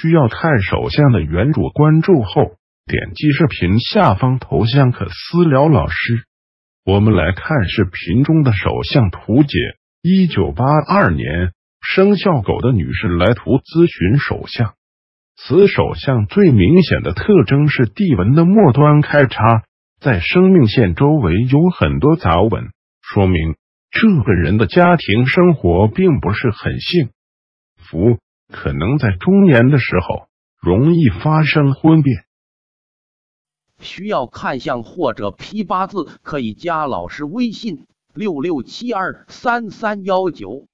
需要看手相的原主关注后，点击视频下方头像可私聊老师。我们来看视频中的手相图解。1982年生肖狗的女士来图咨询手相，此手相最明显的特征是地纹的末端开叉，在生命线周围有很多杂纹，说明这个人的家庭生活并不是很幸福，可能在中年的时候容易发生婚变。 需要看相或者批八字，可以加老师微信66723319。